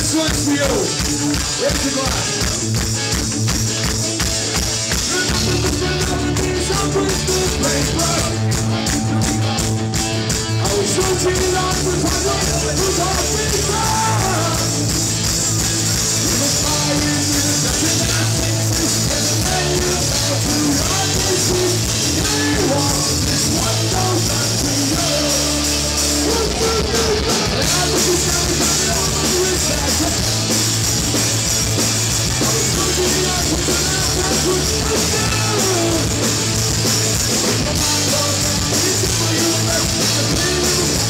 This one's for you. Raise your glass. Remember the melodies of Christmas paper. I was so cheated on with my love, who's all paper. We were flying in the nothing that faces, and the man you fell to our faces. You want this one goes back to you. And I look at you and I'm on the inside. I was so cheated on with my love, that's what I do. My mind goes back to you, for you left the pain.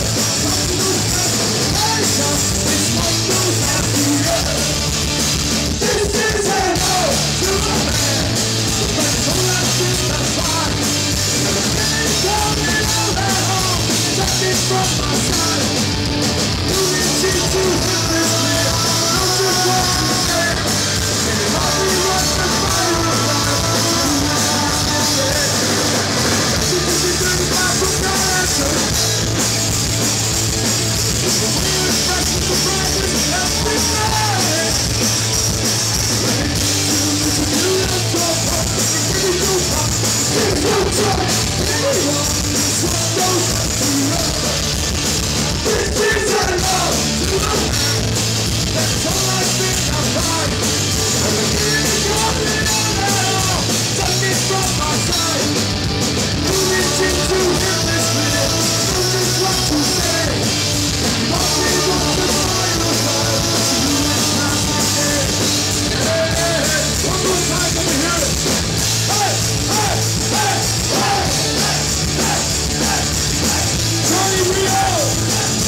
This one goes after you. This is hello to a man. The friends all left in the fire. And the pain coming out at home. Something from my side. You reach into this real. Don't just walk away. And it might be right to find your life. You can be 35 from that answer. It's the way you express the surprises of every night. When it comes to you, you'll talk up. When you do pop, you don't talk. Anyone, this one goes up to you. This is a love to the man. That's all I think I find. And the feeling coming on at all. Something from my side. You reach into hemisphere. Know just what to say. One more time, let me hear it. Hey, hey, hey, hey, hey, hey, hey. Johnny Rio.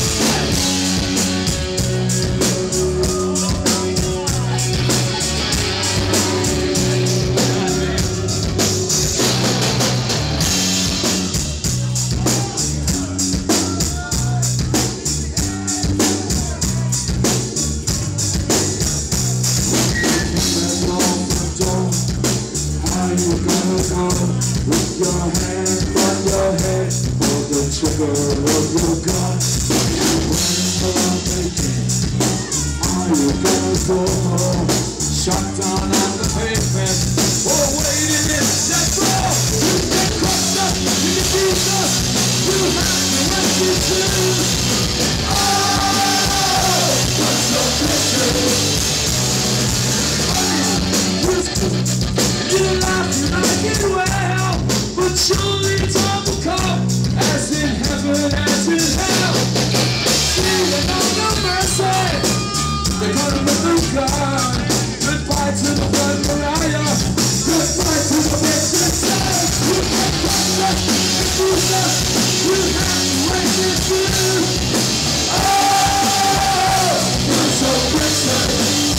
With your hand on your head, hold the trigger of your gun. When the making, are you gonna go home? Shut down on the pavement. Oh, wait a minute, that's all. You can crush us, you can beat us. You have to let you do. Oh, what's your picture? You laugh, you like it well, but surely time will come, as in heaven, as in hell. Feeling on no mercy, they're gonna let them God. Goodbye to the blood Mariah, goodbye to the bitch itself. You can't crush us, confuse us, you have to wait it through. Oh, you're so Christian.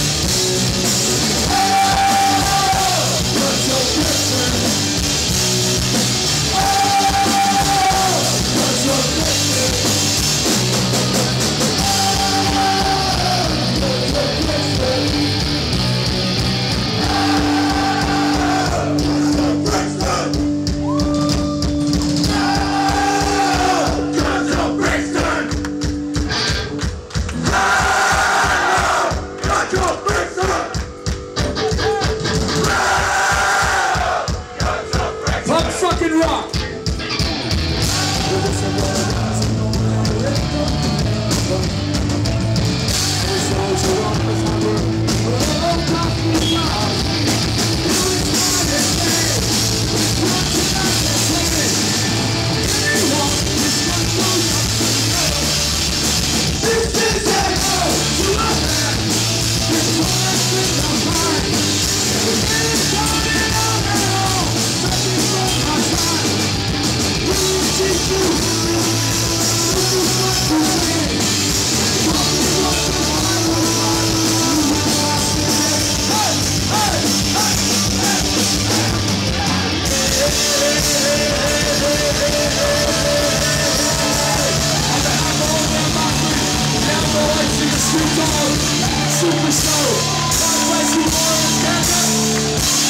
Super show, God bless you all,